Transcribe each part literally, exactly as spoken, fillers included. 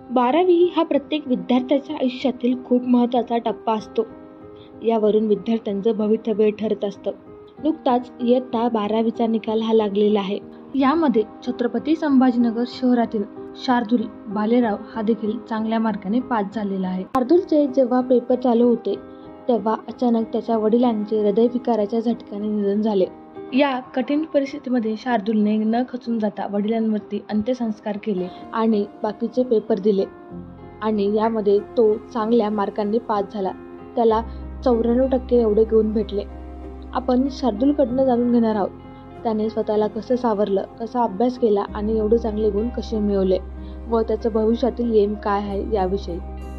बारावी हा प्रत्येक विद्यार्थ्याच्या आयुष्यातील खूप महत्त्वाचा टप्पा असतो. यावरून विद्यार्थ्यांचं भवितव्य ठरत असतं. नुकताच इयत्ता बारावीचा निकाल हा लागलेला आहे. यामध्ये छत्रपती संभाजीनगर शहरातील शार्दूल भालेराव हा देखील चांगल्या मार्काने पास झालेला आहे. शार्दूलचे जेव्हा पेपर चालू होते तेव्हा अचानक त्याच्या वडिलांचे हृदयविकाराच्या झटक्याने निधन झाले. या कठीण परिस्थितीमध्ये शार्दूलने न खचून जाता वडिलांवरती अंत्यसंस्कार केले आणि बाकीचे पेपर दिले आणि यामध्ये तो चांगल्या मार्कांनी पास झाला. त्याला चौऱ्याण्णव टक्के एवढे गुण भेटले. आपण शार्दूलकडनं जाणून घेणार आहोत त्याने स्वतःला कसं सावरलं, कसा अभ्यास केला आणि एवढे चांगले गुण कसे मिळवले व त्याचं भविष्यातील एम काय आहे याविषयी.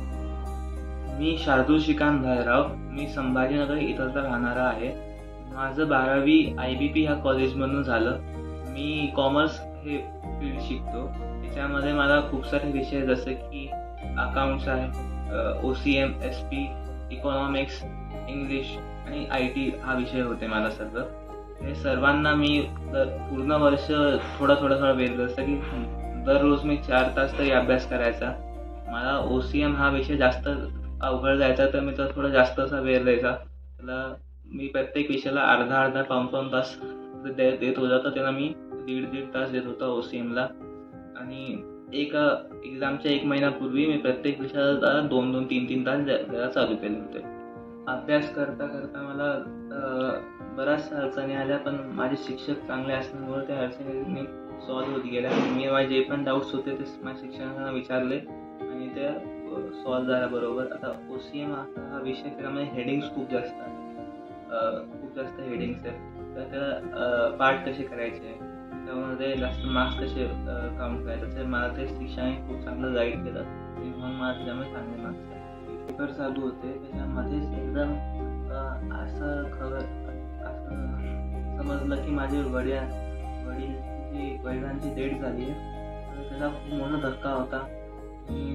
मी शार्दूल श्रीकांत भालेराव. मी संभाजीनगर इथं राहणारा आहे. माझं बारावी आय बी पी ह्या कॉलेजमधून झालं. मी कॉमर्स हे फील्ड शिकतो. त्याच्यामध्ये मला खूप सारे विषय जसे की अकाउंट्स आहे, O C M, S P, economics, English आणि आय टी हा विषय होते मला सर्व. हे सर्वांना मी दर पूर्ण वर्ष थोडा थोडा थोडा वेळ जसं की दररोज मी चार तास तरी अभ्यास करायचा. मला ओ सी एम हा विषय जास्त अवघड जायचा तर मी तर थोडा जास्त असा वेळ द्यायचा. त्याला मी प्रत्येक विषयाला अर्धा अर्धा पाऊण पाऊण तास दे देत होता तर त्याला मी दीड दीड तास देत होता ओ सी एमला. आणि एक एक्झामच्या एक महिन्यापूर्वी मी प्रत्येक विषयाला दोन दोन तीन तीन तास द्यायला चालू केले होते. अभ्यास करता करता मला बऱ्याचशा अडचणी आल्या पण माझे शिक्षक चांगले असल्यामुळे त्या अडचणी मी सॉल्व्ह होत गेल्या. मी माझे जे पण डाऊट्स होते ते माझ्या शिक्षकांना विचारले आणि ते सॉल्व्ह झाला बरोबर. आता ओ सी एम हा विषय त्यामध्ये हेडिंग्स खूप जास्त आहे, खूप जास्त हेडिंग्स आहेत. तर त्याला पार्ट कसे करायचे, त्यामध्ये जास्त मार्क्स कसे काउंट करायचे असे मला ते शिक्षकांनी खूप चांगलं गाईड केलं आणि म्हणून मला त्याच्यामध्ये चांगले मार्क्स आले. पेपर चालू होते त्याच्यामध्येच एकदम असं खबर असं समजलं की माझे वडील वडील वडिलांची डेथ झाली आहे. तर त्याला खूप मोठा धक्का होता आणि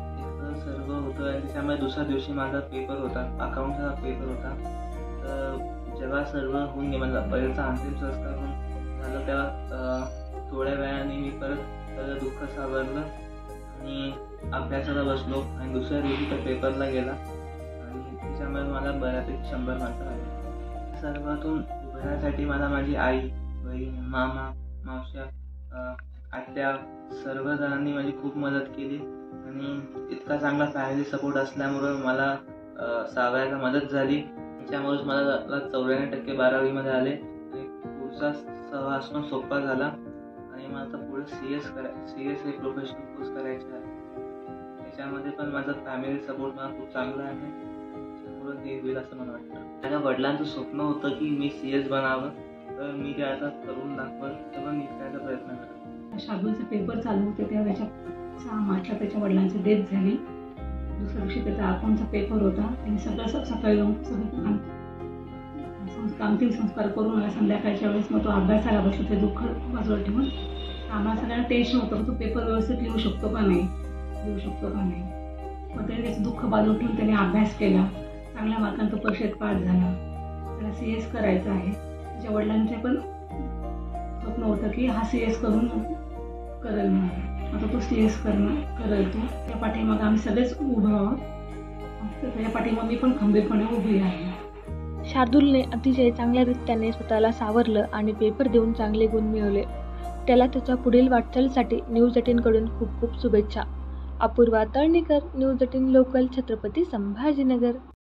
सर्व होतं आणि त्याच्यामुळे दुसऱ्या दिवशी माझा पेपर होता, अकाउंटचा पेपर होता. तर जेव्हा सर्व होऊन गेलं मला वडिलांचा अंतिम संस्कार होऊन झालं तेव्हा थोड्या वेळाने मी परत त्याचं दुःख सावरलं आणि अभ्यासाला बसलो आणि दुसऱ्या दिवशी तर पेपरला गेला आणि त्याच्यामुळे मला बऱ्यापैकी शंभर मार्क आले. सर्वातून उभरण्यासाठी मला माझी आई, बहीण, मामा, मावश्या, आत्या सर्व जणांनी माझी खूप मदत केली आणि इतका चांगला फॅमिली सपोर्ट असल्यामुळं मला सावरायला मदत झाली. त्याच्यामुळेच मला चौऱ्याण्णव टक्के बारावीमध्ये आले आणि पुढचा सहवास पण सोपा झाला आणि मला आता पुढे सी एस करा सी एस हे प्रोफेशनल कोर्स करायचा आहे. त्याच्यामध्ये पण माझा फॅमिली सपोर्ट मला खूप चांगला आहे. त्यामुळं हे होईल असं मला वाटतं. माझ्या वडिलांचं स्वप्न होतं की मी सी एस बनावं तर मी ते आता करून दाखवलं तर मी करायचा प्रयत्न करतो. शार्दूलचे पेपर चालू होते त्यावेळेच्या सहा मार्चला त्याच्या वडिलांची डेथ झाली. दुसऱ्या दिवशी त्याचा अकाउंटचा पेपर होता. त्यांनी सगळं स सकाळी जाऊन सगळं अंतिम संस्कार करून मला संध्याकाळच्या वेळेस मग तो अभ्यासाला बसला. ते दुःख बाजूला ठेवून आम्हाला सगळ्यांना टेन्शन होतं तो पेपर व्यवस्थित लिहू शकतो का नाही लिहू शकतो का नाही. मग त्याने त्याचं दुःख बाजूला ठेवून त्याने अभ्यास केला. चांगल्या मार्कांना तो परीक्षेत पास झाला. त्याला सी एस करायचं आहे. त्याच्या वडिलांचे पण स्वप्न होतं की हा सी एस करून करेल म्हणून. आता तो सी एस करणं करेल तो. त्या पाठीमागं आम्ही सगळेच उभं आहोत. त्याच्या पाठीमागं मी पण खंबीरपणे उभी आहे. शार्दूलने अतिशय चांगल्या रीतीने स्वतःला सावरलं आणि पेपर देऊन चांगले गुण मिळवले. त्याला त्याच्या पुढील वाटचालीसाठी न्यूज एटीन कडून खूप खूप शुभेच्छा. Apurva Talnikar, news eighteen local, Chhatrapati Sambhajinagar.